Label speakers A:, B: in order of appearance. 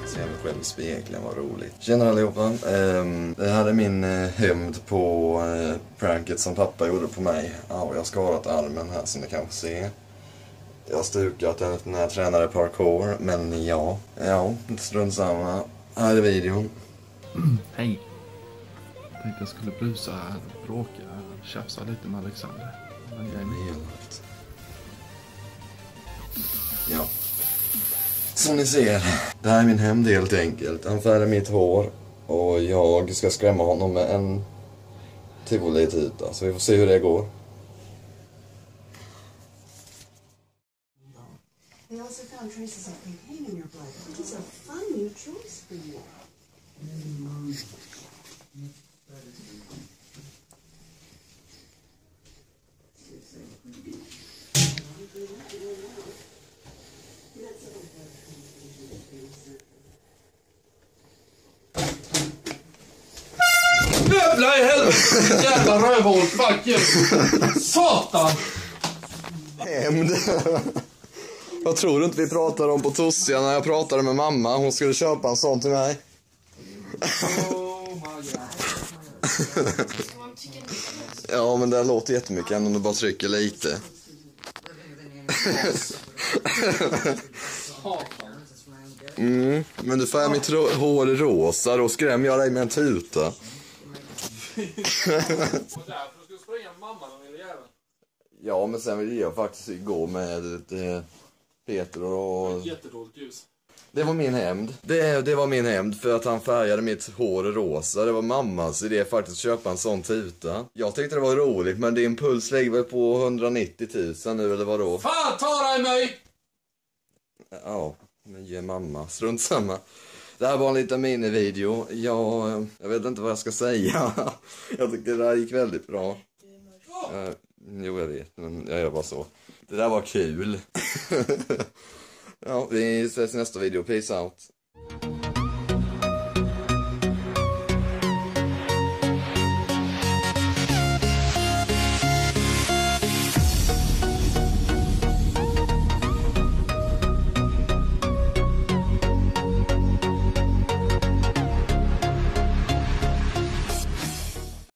A: Se mig själv i spegeln, vad roligt. Tjena allihopa. Det här är min hämnd på pranket som pappa gjorde på mig. Ja, jag har skadat armen här som ni kanske ser. Jag har stukat den när jag tränade parkour, men ja, strunt samma. Här är videon.
B: Hej. Jag tänkte jag skulle brusa här, bråka, tjafsa lite med Alexander. Men jag är med.
A: Ja. Som ni ser, det här är min hämnd helt enkelt. Han färgar mitt hår och jag ska skrämma honom med en tivoli-tuta. Så vi får se hur det går.
C: They also found traces of cocaine in your blood, which is a fun new choice for you.
B: Jävla i helvete! Jävla rövhål! Fuck you! Satan!
A: Hämnd. Jag tror inte vi pratade om på Tossia när jag pratade med mamma. Hon skulle köpa en sån till mig.
B: Oh my god.
A: Ja, men det låter jättemycket ändå om du bara trycker lite. Men du färgar mitt hår rosa, då skrämmer jag dig med en tuta. Ja, men sen vill jag faktiskt gå med Peter och...
B: Jättedåligt ljus.
A: Det var min hämnd. Det var min hämnd för att han färgade mitt hår rosa. Det var mammas idé faktiskt att köpa en sån tuta. Jag tyckte det var roligt, men din puls ligger väl på 190 000 nu, eller vadå?
B: Fan, ta dig mig!
A: Ja, men ge mamma. Strunt samma. Det här var en liten minivideo. Jag vet inte vad jag ska säga. Jag tycker det här gick väldigt bra. Jo, jag vet, men jag gör bara så. Det där var kul. Ja, vi ses i nästa video. Peace out.